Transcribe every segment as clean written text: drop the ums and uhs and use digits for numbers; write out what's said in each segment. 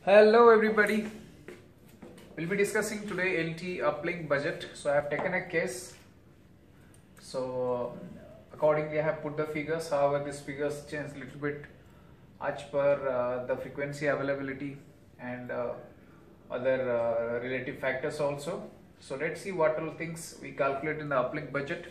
Hello everybody, we'll be discussing today LT uplink budget. So I have taken a case, so accordingly I have put the figures. However, these figures change a little bit as per the frequency availability and other relative factors also. So let's see what all things we calculate in the uplink budget.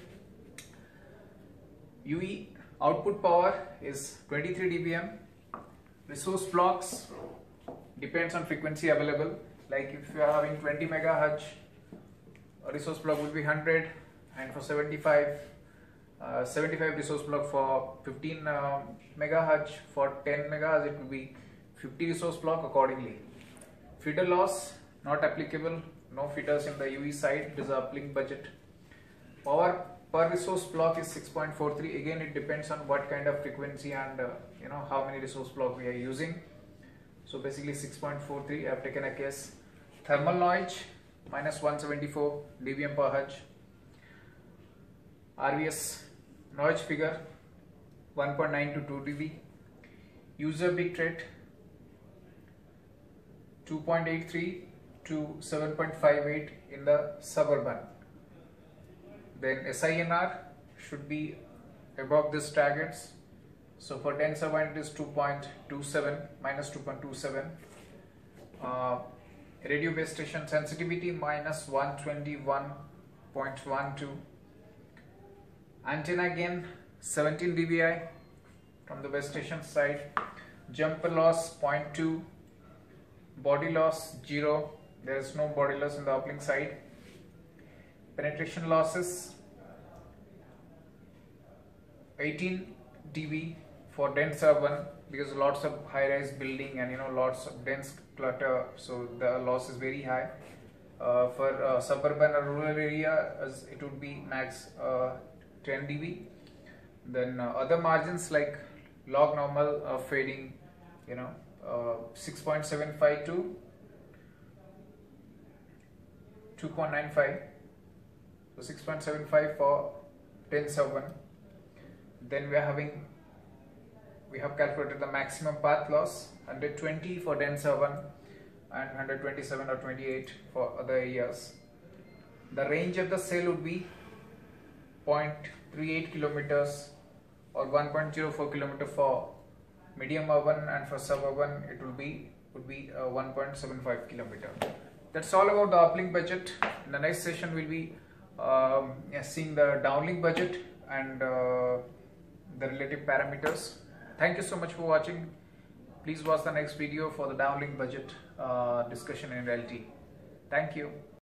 UE output power is 23 dBm. Resource blocks depends on frequency available. Like if you are having 20 megahertz, a resource block will be 100, and for 75 resource block for 15 megahertz. For 10 megahertz it will be 50 resource block accordingly. Feeder loss not applicable, no feeders in the UE side. This is a uplink budget. Power per resource block is 6.43. again it depends on what kind of frequency and how many resource block we are using. So basically 6.43. I have taken a case. Thermal noise minus 174 dBm per hertz. RVS noise figure 1.9 to 2 dB. User bit rate 2.83 to 7.58 in the suburban. Then SINR should be above these targets. So for dense urban it is 2.27 minus 2.27. Radio base station sensitivity minus 121.12. Antenna gain 17 dBi from the base station side. Jumper loss 0.2. Body loss 0. There is no body loss in the uplink side. Penetration losses 18 dB for dense urban, because lots of high-rise building and lots of dense clutter, so the loss is very high. For suburban or rural area, it would be max 10 dB. Then other margins like log normal fading, 6.75 to 2.95. So 6.75 for dense urban. Then we have calculated the maximum path loss, 120 for dense urban and 127 or 28 for other areas. The range of the cell would be 0.38 kilometers or 1.04 kilometer for medium urban, and for suburban it would be 1.75 kilometer. That's all about the uplink budget. In the next session we'll be seeing the downlink budget and the relative parameters. Thank you so much for watching. Please watch the next video for the downlink budget discussion in LT. Thank you.